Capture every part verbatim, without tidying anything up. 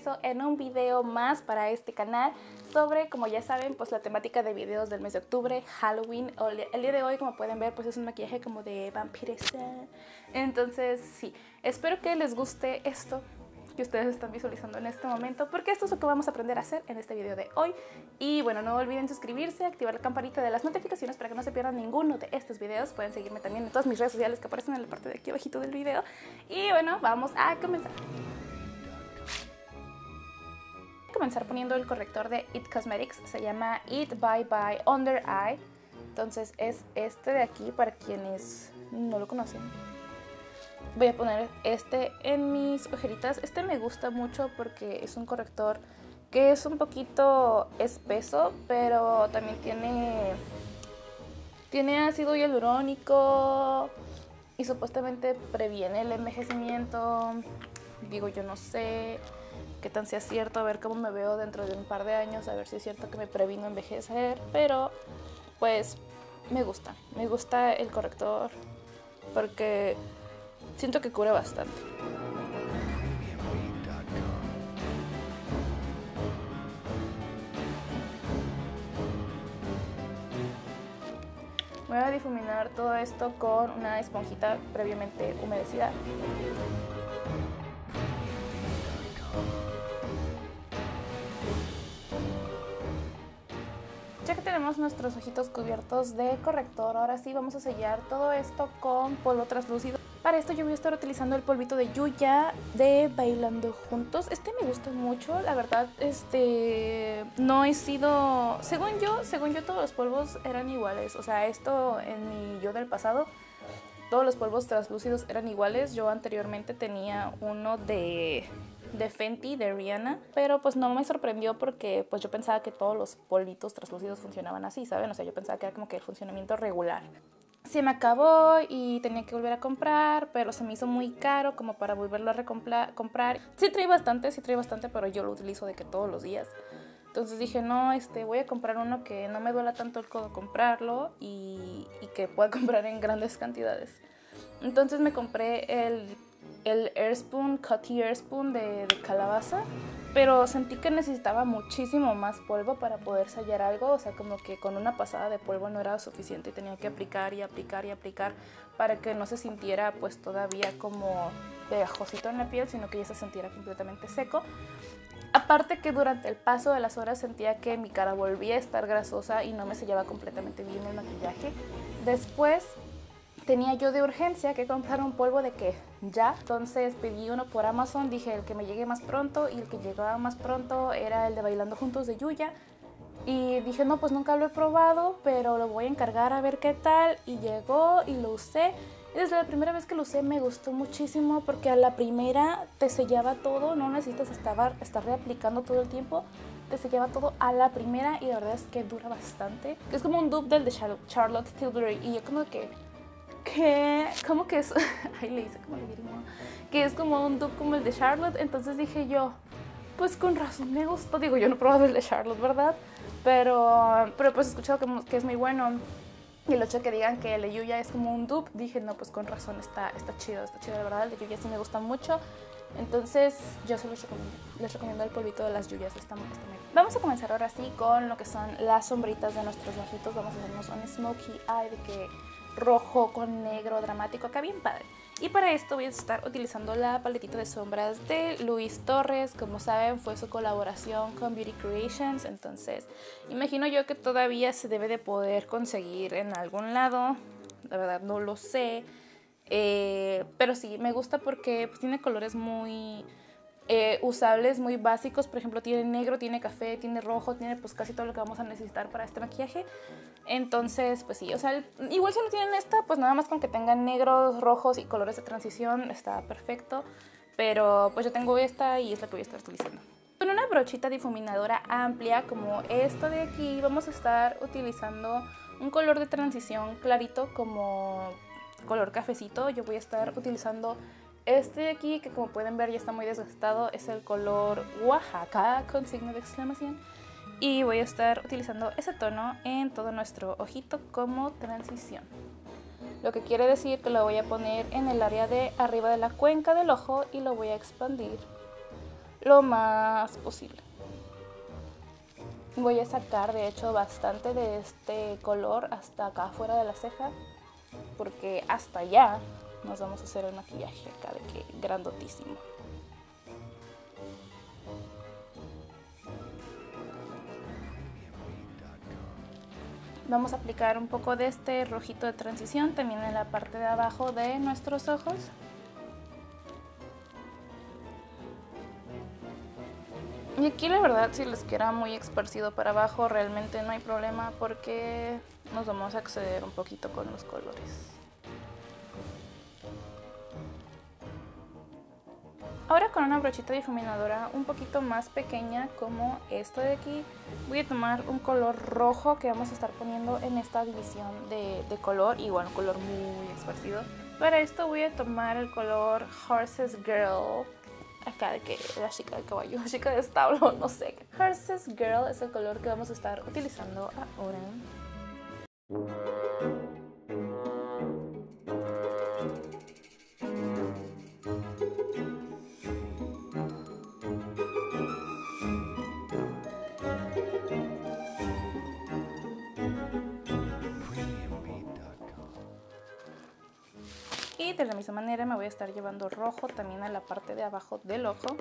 regreso en un video más para este canal sobre, como ya saben, pues la temática de videos del mes de octubre, Halloween. El día de hoy, como pueden ver, pues es un maquillaje como de vampiresa. Entonces sí, espero que les guste esto que ustedes están visualizando en este momento, porque esto es lo que vamos a aprender a hacer en este video de hoy. Y bueno, no olviden suscribirse, activar la campanita de las notificaciones para que no se pierdan ninguno de estos videos. Pueden seguirme también en todas mis redes sociales que aparecen en la parte de aquí abajito del video. Y bueno, vamos a comenzar. Voy a comenzar poniendo el corrector de It Cosmetics, se llama It Bye Bye Under Eye. Entonces es este de aquí para quienes no lo conocen. Voy a poner este en mis ojeritas. Este me gusta mucho porque es un corrector que es un poquito espeso, pero también tiene, tiene ácido hialurónico y supuestamente previene el envejecimiento. Digo, yo no sé qué tan sea cierto, a ver cómo me veo dentro de un par de años, a ver si es cierto que me previno envejecer, pero pues me gusta, me gusta el corrector porque siento que cubre bastante. Voy a difuminar todo esto con una esponjita previamente humedecida. Ya que tenemos nuestros ojitos cubiertos de corrector, ahora sí vamos a sellar todo esto con polvo translúcido. Para esto yo voy a estar utilizando el polvito de Yuya de Bailando Juntos. Este me gusta mucho, la verdad, este no he sido, según yo, según yo todos los polvos eran iguales. O sea, esto en mi yo del pasado, todos los polvos translúcidos eran iguales. Yo anteriormente tenía uno de, de Fenty, de Rihanna, pero pues no me sorprendió porque pues yo pensaba que todos los polvitos translúcidos funcionaban así, ¿saben? O sea, yo pensaba que era como que el funcionamiento regular. Se me acabó y tenía que volver a comprar, pero se me hizo muy caro como para volverlo a comprar. Sí trae bastante, sí trae bastante, pero yo lo utilizo de que todos los días. Entonces dije, no, este, voy a comprar uno que no me duela tanto el codo comprarlo y, y que pueda comprar en grandes cantidades. Entonces me compré el, el Airspoon, Cutty Airspoon de, de calabaza, pero sentí que necesitaba muchísimo más polvo para poder sellar algo. O sea, como que con una pasada de polvo no era suficiente y tenía que aplicar y aplicar y aplicar para que no se sintiera pues todavía como pegajosito en la piel, sino que ya se sintiera completamente seco. Aparte que durante el paso de las horas sentía que mi cara volvía a estar grasosa y no me sellaba completamente bien el maquillaje. Después tenía yo de urgencia que comprar un polvo de que ya, entonces pedí uno por Amazon, dije el que me llegue más pronto, y el que llegaba más pronto era el de Bailando Juntos de Yuya. Y dije, no, pues nunca lo he probado, pero lo voy a encargar a ver qué tal. Y llegó y lo usé. Y desde la primera vez que lo usé me gustó muchísimo porque a la primera te sellaba todo, no necesitas estar, estar reaplicando todo el tiempo. Te sellaba todo a la primera y la verdad es que dura bastante. Es como un dupe del de Charlotte Tilbury y yo como que... ¿Qué? ¿Cómo que es? Ay, le hice como le diría, que es como un dupe como el de Charlotte. Entonces dije yo, pues con razón me gustó. Digo, yo no he probado el de Charlotte, ¿verdad? Pero, pero pues he escuchado que, que es muy bueno. Y el hecho de que digan que el de Yuya es como un dupe, dije, no, pues con razón está, está chido, está chido, la verdad. El de Yuya sí me gusta mucho. Entonces yo se los recomiendo. Les recomiendo el polvito de las Yuyas. Está, está muy... Vamos a comenzar ahora sí con lo que son las sombritas de nuestros ojitos. Vamos a hacernos un smokey eye de que... rojo con negro dramático, acá bien padre. Y para esto voy a estar utilizando la paletita de sombras de Luis Torres. Como saben, fue su colaboración con Beauty Creations, entonces imagino yo que todavía se debe de poder conseguir en algún lado. La verdad no lo sé, eh, pero sí, me gusta porque pues, tiene colores muy... Eh, usables, muy básicos. Por ejemplo, tiene negro, tiene café, tiene rojo, tiene pues casi todo lo que vamos a necesitar para este maquillaje. Entonces, pues sí, o sea, igual si no tienen esta, pues nada más con que tengan negros, rojos y colores de transición está perfecto. Pero pues yo tengo esta y es la que voy a estar utilizando. Con una brochita difuminadora amplia como esta de aquí, vamos a estar utilizando un color de transición clarito como color cafecito. Yo voy a estar utilizando este de aquí, que como pueden ver ya está muy desgastado, es el color Oaxaca con signo de exclamación. Y voy a estar utilizando ese tono en todo nuestro ojito como transición. Lo que quiere decir que lo voy a poner en el área de arriba de la cuenca del ojo y lo voy a expandir lo más posible. Voy a sacar de hecho bastante de este color hasta acá afuera de la ceja, porque hasta allá nos vamos a hacer el maquillaje acá de que grandotísimo. Vamos a aplicar un poco de este rojito de transición también en la parte de abajo de nuestros ojos. Y aquí la verdad, si les queda muy esparcido para abajo, realmente no hay problema porque nos vamos a exceder un poquito con los colores. Ahora con una brochita difuminadora un poquito más pequeña como esta de aquí, voy a tomar un color rojo que vamos a estar poniendo en esta división de, de color, igual un color muy esparcido. Para esto voy a tomar el color Horses Girl. Acá de que la chica del caballo, la chica de establo, no sé. Horses Girl es el color que vamos a estar utilizando ahora. Y de la misma manera me voy a estar llevando rojo también a la parte de abajo del ojo.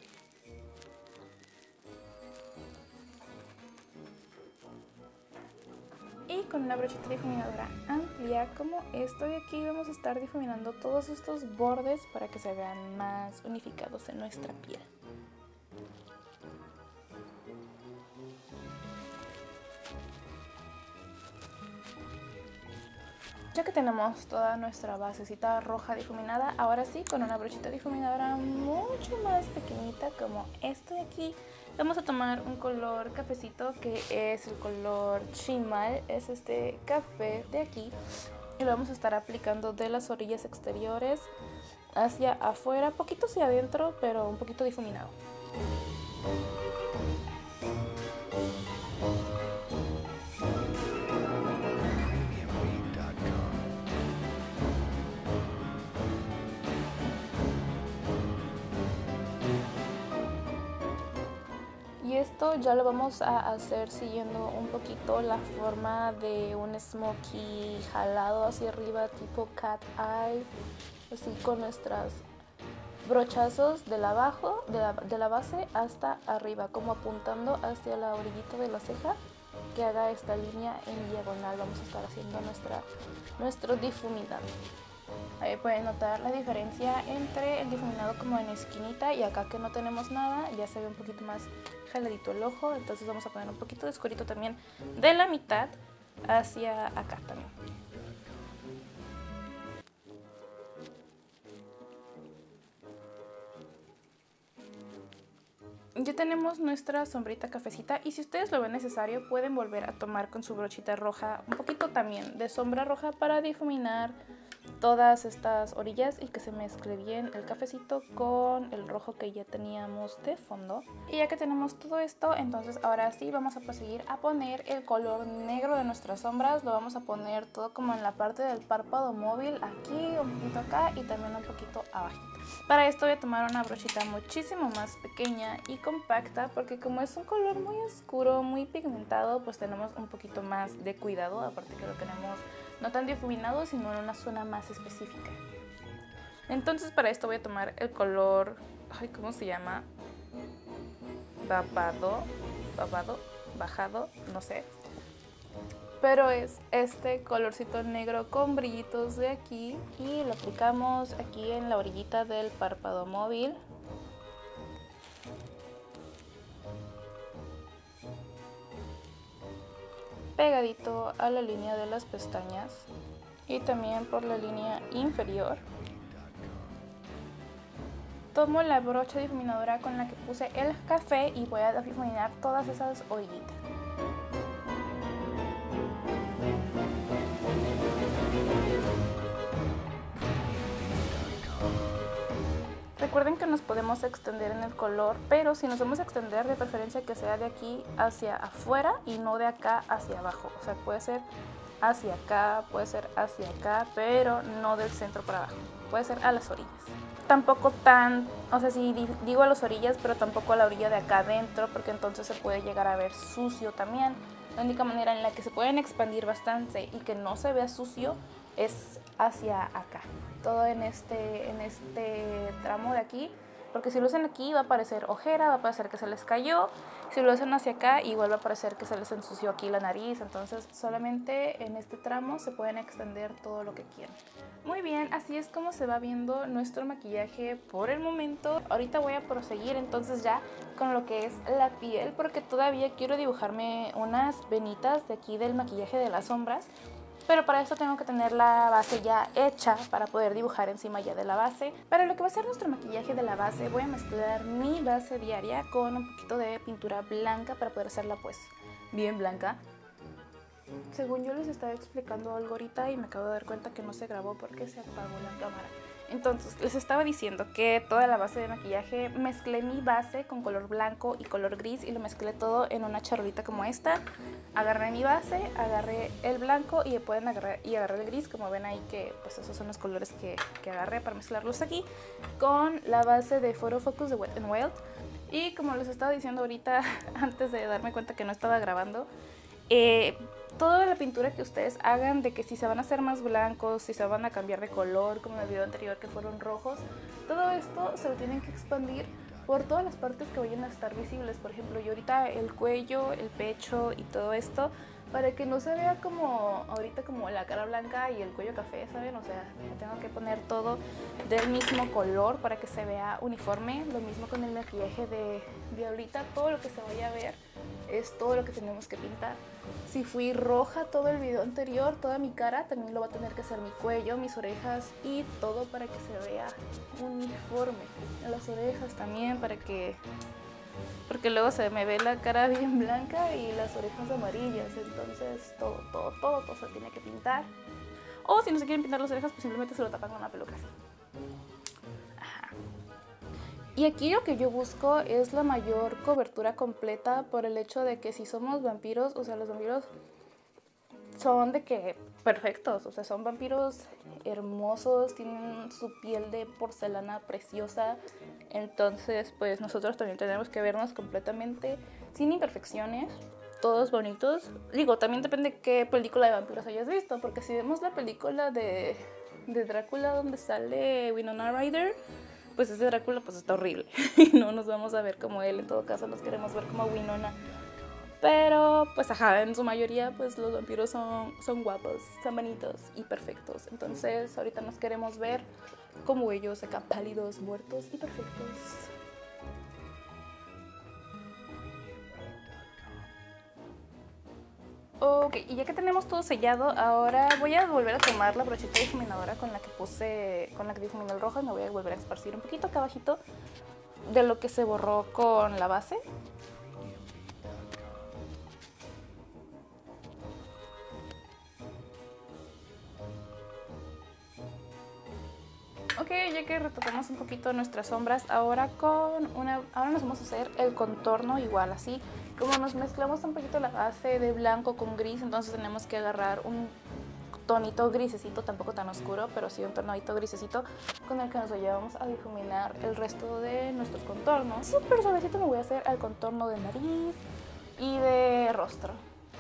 Y con una brochita difuminadora amplia como esto de aquí vamos a estar difuminando todos estos bordes para que se vean más unificados en nuestra piel. Ya que tenemos toda nuestra basecita roja difuminada, ahora sí, con una brochita difuminadora mucho más pequeñita como esta de aquí, vamos a tomar un color cafecito que es el color Chimal, es este café de aquí, y lo vamos a estar aplicando de las orillas exteriores hacia afuera, poquito hacia adentro, pero un poquito difuminado. Y esto ya lo vamos a hacer siguiendo un poquito la forma de un smokey jalado hacia arriba tipo cat eye, así con nuestras brochazos de la, abajo, de la, de la base hasta arriba, como apuntando hacia la orillita de la ceja, que haga esta línea en diagonal. Vamos a estar haciendo nuestra, nuestro difuminado. Ahí pueden notar la diferencia entre el difuminado como en esquinita y acá que no tenemos nada, ya se ve un poquito más jaladito el ojo, entonces vamos a poner un poquito de oscurito también de la mitad hacia acá también. Ya tenemos nuestra sombrita cafecita y si ustedes lo ven necesario pueden volver a tomar con su brochita roja un poquito también de sombra roja para difuminar todas estas orillas y que se mezcle bien el cafecito con el rojo que ya teníamos de fondo. Y ya que tenemos todo esto, entonces ahora sí vamos a proseguir a poner el color negro de nuestras sombras. Lo vamos a poner todo como en la parte del párpado móvil, aquí, un poquito acá y también un poquito abajito. Para esto voy a tomar una brochita muchísimo más pequeña y compacta porque como es un color muy oscuro, muy pigmentado, pues tenemos un poquito más de cuidado, aparte que lo tenemos no tan difuminado, sino en una zona más específica. Entonces para esto voy a tomar el color, ay, ¿cómo se llama? Babado, babado, bajado, no sé. Pero es este colorcito negro con brillitos de aquí y lo aplicamos aquí en la orillita del párpado móvil. Pegadito a la línea de las pestañas y también por la línea inferior. Tomo la brocha difuminadora con la que puse el café y voy a difuminar todas esas orillitas. Recuerden que nos podemos extender en el color, pero si nos vamos a extender, de preferencia que sea de aquí hacia afuera y no de acá hacia abajo. O sea, puede ser hacia acá, puede ser hacia acá, pero no del centro para abajo, puede ser a las orillas. Tampoco tan, o sea, sí digo a las orillas, pero tampoco a la orilla de acá adentro, porque entonces se puede llegar a ver sucio también. La única manera en la que se pueden expandir bastante y que no se vea sucio es hacia acá, todo en este, en este tramo de aquí, porque si lo hacen aquí va a parecer ojera, va a parecer que se les cayó. Si lo hacen hacia acá, igual va a parecer que se les ensució aquí la nariz. Entonces solamente en este tramo se pueden extender todo lo que quieran. Muy bien, así es como se va viendo nuestro maquillaje por el momento. Ahorita voy a proseguir entonces ya con lo que es la piel, porque todavía quiero dibujarme unas venitas de aquí del maquillaje de las sombras. Pero para eso tengo que tener la base ya hecha para poder dibujar encima ya de la base. Para lo que va a ser nuestro maquillaje de la base, voy a mezclar mi base diaria con un poquito de pintura blanca para poder hacerla pues bien blanca. Según yo les estaba explicando algo ahorita y me acabo de dar cuenta que no se grabó porque se apagó la cámara. Entonces les estaba diciendo que toda la base de maquillaje mezclé mi base con color blanco y color gris y lo mezclé todo en una charolita como esta. Agarré mi base, agarré el blanco y pueden agarrar y agarré el gris, como ven ahí que pues esos son los colores que, que agarré para mezclarlos aquí con la base de Photo Focus de Wet n Wild. Y como les estaba diciendo ahorita antes de darme cuenta que no estaba grabando, eh, toda la pintura que ustedes hagan, de que si se van a hacer más blancos, si se van a cambiar de color, como en el video anterior que fueron rojos, todo esto se lo tienen que expandir por todas las partes que vayan a estar visibles. Por ejemplo, yo ahorita el cuello, el pecho y todo esto, para que no se vea como ahorita como la cara blanca y el cuello café, ¿saben? O sea, tengo que poner todo del mismo color para que se vea uniforme. Lo mismo con el maquillaje de, de ahorita, todo lo que se vaya a ver es todo lo que tenemos que pintar. Si fui roja todo el video anterior, toda mi cara, también lo va a tener que hacer mi cuello, mis orejas y todo para que se vea uniforme. Las orejas también para que... porque luego se me ve la cara bien blanca y las orejas amarillas, entonces todo, todo, todo, todo se tiene que pintar. O si no se quieren pintar las orejas, pues simplemente se lo tapan con una peluca así. Ajá. Y aquí lo que yo busco es la mayor cobertura completa por el hecho de que si somos vampiros, o sea, los vampiros son de que perfectos, o sea, son vampiros hermosos, tienen su piel de porcelana preciosa, entonces pues nosotros también tenemos que vernos completamente sin imperfecciones, todos bonitos. Digo, también depende de qué película de vampiros hayas visto, porque si vemos la película de, de Drácula donde sale Winona Ryder, pues ese Drácula pues está horrible y no nos vamos a ver como él, en todo caso nos queremos ver como Winona. Pero pues ajá, en su mayoría pues los vampiros son, son guapos, son bonitos y perfectos. Entonces ahorita nos queremos ver como ellos, acá pálidos, muertos y perfectos. Ok, y ya que tenemos todo sellado, ahora voy a volver a tomar la brocheta difuminadora con la que puse, con la que difuminé el rojo, y me voy a volver a esparcir un poquito acá abajito de lo que se borró con la base. Ok, ya que retocamos un poquito nuestras sombras, ahora con una, ahora nos vamos a hacer el contorno igual así. Como nos mezclamos un poquito la base de blanco con gris, entonces tenemos que agarrar un tonito grisecito, tampoco tan oscuro, pero sí un tonito grisecito con el que nos vayamos a difuminar el resto de nuestro contorno. Súper suavecito me voy a hacer el contorno de nariz y de rostro.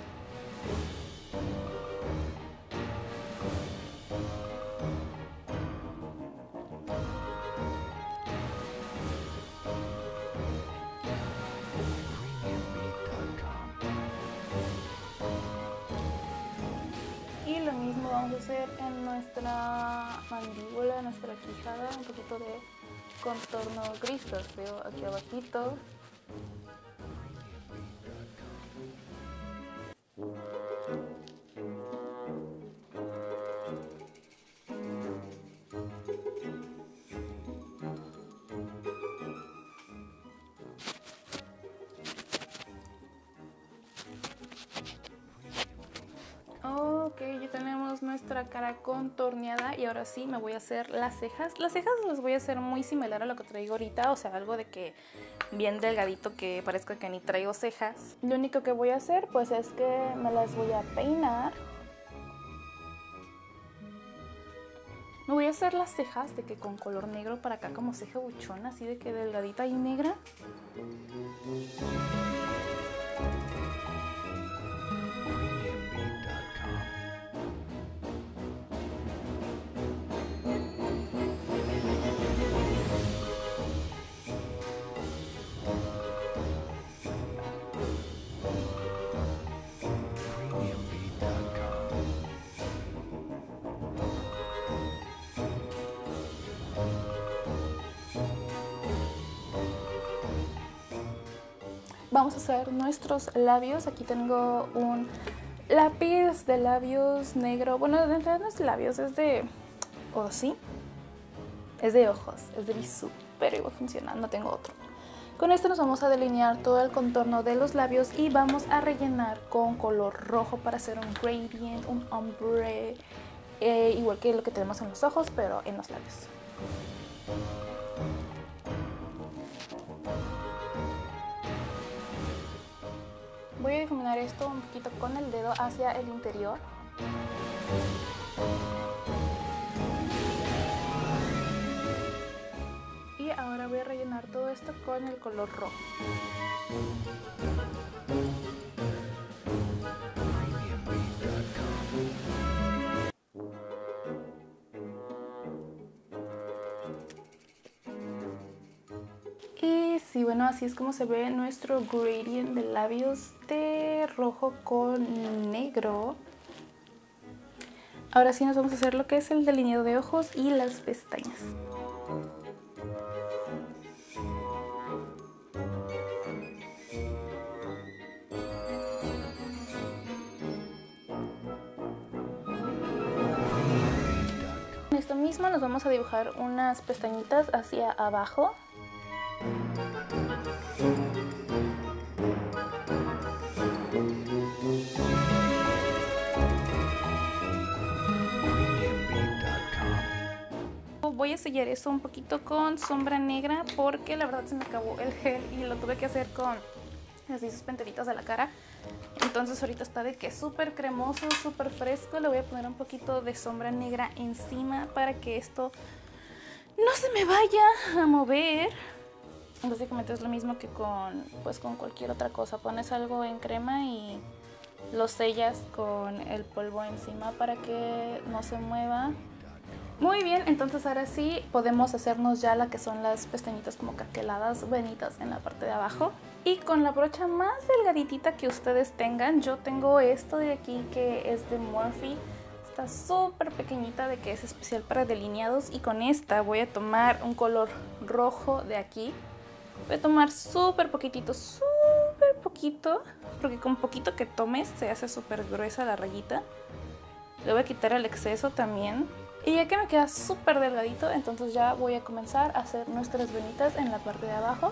Y lo mismo vamos a hacer en nuestra mandíbula, nuestra quijada, un poquito de contorno gris, los veo aquí abajito. Ok, ya tenemos nuestra cara contorneada y ahora sí me voy a hacer las cejas. Las cejas las voy a hacer muy similar a lo que traigo ahorita, o sea, algo de que bien delgadito que parezca que ni traigo cejas. Lo único que voy a hacer pues es que me las voy a peinar Me voy a hacer las cejas de que con color negro para acá como ceja buchona, así de que delgadita y negra. Vamos a hacer nuestros labios. Aquí tengo un lápiz de labios negro. Bueno, en realidad no es de labios, es de... ¿o sí? Es de ojos, es de Bisú, pero igual funciona, no tengo otro. Con este nos vamos a delinear todo el contorno de los labios y vamos a rellenar con color rojo para hacer un gradient, un ombre, eh, igual que lo que tenemos en los ojos, pero en los labios. Voy a difuminar esto un poquito con el dedo hacia el interior. Y ahora voy a rellenar todo esto con el color rojo. Y sí, bueno, así es como se ve nuestro gradient de labios de rojo con negro. Ahora sí nos vamos a hacer lo que es el delineado de ojos y las pestañas. Con esto mismo nos vamos a dibujar unas pestañitas hacia abajo. Voy a sellar eso un poquito con sombra negra porque la verdad se me acabó el gel y lo tuve que hacer con así sus pentelitas de la cara. Entonces ahorita está de que súper cremoso, súper fresco. Le voy a poner un poquito de sombra negra encima para que esto no se me vaya a mover. Básicamente es lo mismo que con, pues, con cualquier otra cosa. Pones algo en crema y lo sellas con el polvo encima para que no se mueva. Muy bien, entonces ahora sí podemos hacernos ya la que son las pestañitas como carqueladas, bonitas en la parte de abajo. Y con la brocha más delgaditita que ustedes tengan, yo tengo esto de aquí que es de Morphe. Está súper pequeñita, de que es especial para delineados. Y con esta voy a tomar un color rojo de aquí. Voy a tomar súper poquitito, súper poquito, porque con poquito que tomes se hace súper gruesa la rayita. Le voy a quitar el exceso también. Y ya que me queda súper delgadito, entonces ya voy a comenzar a hacer nuestras venitas en la parte de abajo.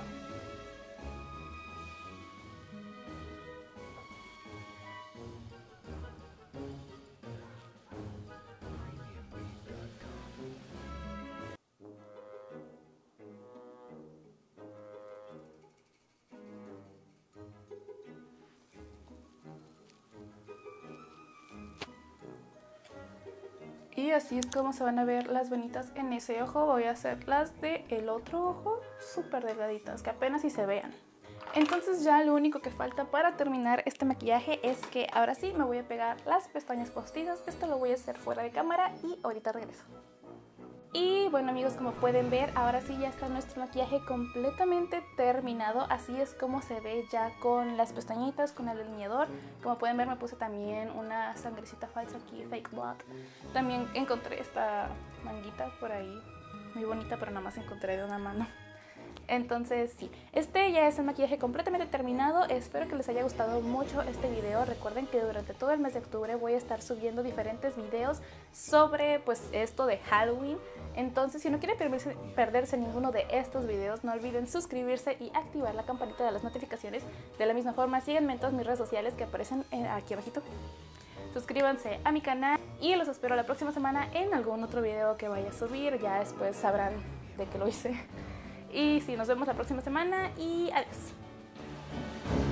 Y así es como se van a ver las venitas en ese ojo. Voy a hacer las del otro ojo súper delgaditas, que apenas si se vean. Entonces ya lo único que falta para terminar este maquillaje es que ahora sí me voy a pegar las pestañas postizas. Esto lo voy a hacer fuera de cámara y ahorita regreso. Y bueno amigos, como pueden ver, ahora sí ya está nuestro maquillaje completamente terminado. Así es como se ve ya con las pestañitas, con el delineador. Como pueden ver, me puse también una sangrecita falsa aquí, fake blood. También encontré esta manguita por ahí, muy bonita, pero nada más encontré de una mano. Entonces sí, este ya es el maquillaje completamente terminado. Espero que les haya gustado mucho este video. Recuerden que durante todo el mes de octubre voy a estar subiendo diferentes videos sobre pues esto de Halloween. Entonces si no quieren perderse, perderse ninguno de estos videos, no olviden suscribirse y activar la campanita de las notificaciones. De la misma forma, síganme en todas mis redes sociales que aparecen aquí abajito. Suscríbanse a mi canal y los espero la próxima semana en algún otro video que vaya a subir. Ya después sabrán de qué lo hice. Y sí, nos vemos la próxima semana y adiós.